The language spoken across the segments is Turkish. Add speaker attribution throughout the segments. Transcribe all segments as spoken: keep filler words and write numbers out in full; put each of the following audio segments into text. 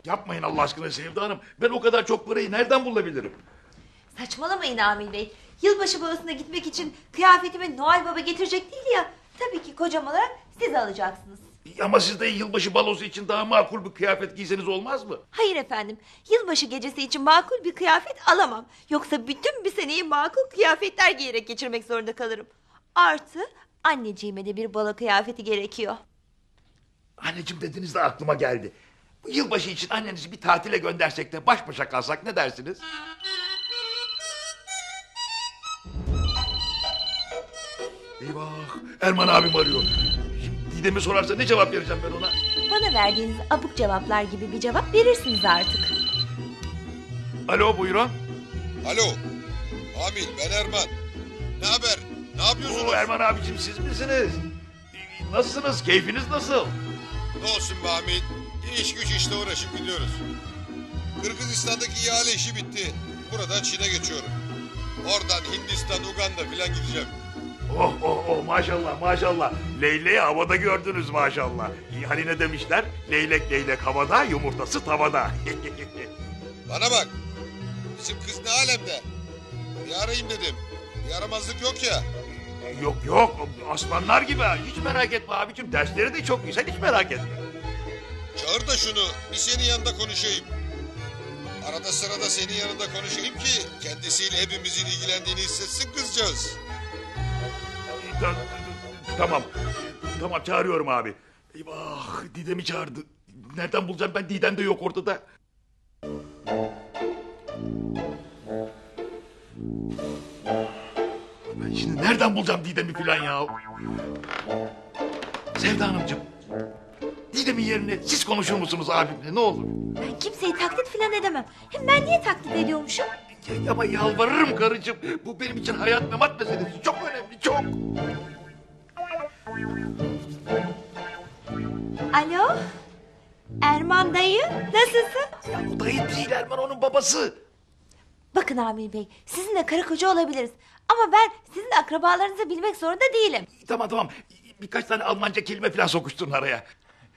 Speaker 1: Yapmayın Allah aşkına Sevda Hanım. Ben o kadar çok parayı nereden bulabilirim?
Speaker 2: Saçmalamayın Amil Bey. Yılbaşı balosuna gitmek için kıyafetimi Noel Baba getirecek değil ya. Tabii ki kocam olarak siz alacaksınız.
Speaker 1: Ama siz de yılbaşı balosu için daha makul bir kıyafet giyseniz olmaz mı?
Speaker 2: Hayır efendim. Yılbaşı gecesi için makul bir kıyafet alamam. Yoksa bütün bir seneyi makul kıyafetler giyerek geçirmek zorunda kalırım. Artı anneciğime de bir balo kıyafeti gerekiyor.
Speaker 1: Anneciğim dediniz de aklıma geldi. Bu yılbaşı için annenizi bir tatile göndersek de baş başa kalsak ne dersiniz? Eyvah! Erman abim arıyor. Şimdi Didem'i sorarsa ne cevap vereceğim ben ona?
Speaker 2: Bana verdiğiniz abuk cevaplar gibi bir cevap verirsiniz artık.
Speaker 1: Alo buyurun.
Speaker 3: Alo. Amil ben Erman. Ne haber? Ne yapıyorsunuz?
Speaker 1: Oo, Erman abicim siz misiniz? Nasılsınız? Keyfiniz nasıl?
Speaker 3: Ne olsun be Amil? İş güç işte uğraşıp gidiyoruz. Kırgızistan'daki ihale işi bitti. Buradan Çin'e geçiyorum. Oradan Hindistan, Uganda filan gideceğim.
Speaker 1: Oh oh oh maşallah maşallah. Leyleği havada gördünüz maşallah. Hani ne demişler? Leylek leylek havada, yumurtası tavada.
Speaker 3: Bana bak. Bizim kız ne alemde? Bir arayayım dedim. Bir yaramazlık yok ya.
Speaker 1: Yok yok aslanlar gibi. Hiç merak etme abicim. Dersleri de çok güzel hiç merak etme.
Speaker 3: Çağır da şunu. Bir senin yanında konuşayım. Arada sırada senin yanında konuşayım ki kendisiyle hepimizin ilgilendiğini hissetsin kızcağız.
Speaker 1: Ta- Tamam. Tamam çağırıyorum abi. Eyvah Didem'i çağırdı. Nereden bulacağım ben? Didem de yok ortada. Ben şimdi nereden bulacağım Didem'i filan ya? Sevda Hanımcığım. Didem'in yerine siz konuşur musunuz abimle ne olur?
Speaker 2: Ben kimseyi taklit filan edemem. Hem ben niye taklit ediyormuşum?
Speaker 1: Ya, ama yalvarırım karıcığım. Bu benim için hayat memat meselesi. Çok önemli çok.
Speaker 2: Alo? Erman dayı nasılsın?
Speaker 1: Ya o dayı değil Erman onun babası.
Speaker 2: Bakın Amil Bey, sizinle karı koca olabiliriz. Ama ben sizin akrabalarınızı bilmek zorunda değilim.
Speaker 1: Tamam tamam. Birkaç tane Almanca kelime falan sokuşturun araya.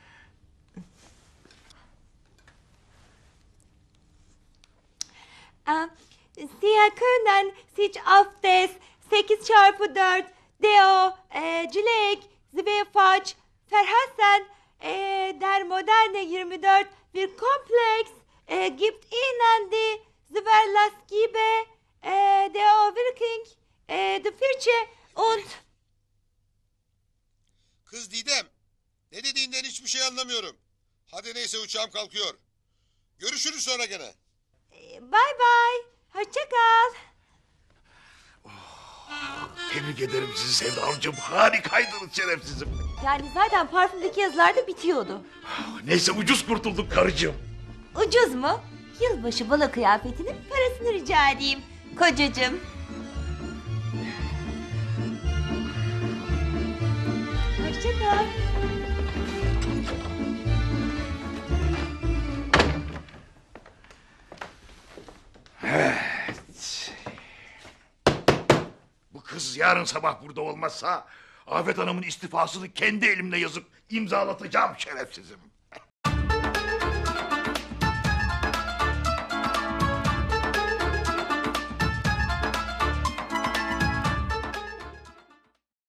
Speaker 2: Aa, Sie können sich auf das sekiz çarpı dört Deo e, Cilek Zweifach verhassen e, der moderne yirmi dört bir kompleks e, gibt ihnen die Zverlaskibe e, Deo Working e, de Firche und
Speaker 3: Kız Didem. Ne dediğinden hiçbir şey anlamıyorum. Hadi neyse uçağım kalkıyor. Görüşürüz sonra gene.
Speaker 2: bye bye. Hoşça kal.
Speaker 1: Tebrik ederim sizi Sevda Hanımcığım. Harikaydınız şerefsizim.
Speaker 2: Yani zaten parfümdeki yazılar da bitiyordu.
Speaker 1: Neyse ucuz kurtulduk karıcığım.
Speaker 2: Ucuz mu? Yılbaşı balo kıyafetinin parasını rica edeyim kocacığım. Hoşça kal.
Speaker 1: Evet. Bu kız yarın sabah burada olmazsa Afet Hanım'ın istifasını kendi elimle yazıp imzalatacağım şerefsizim.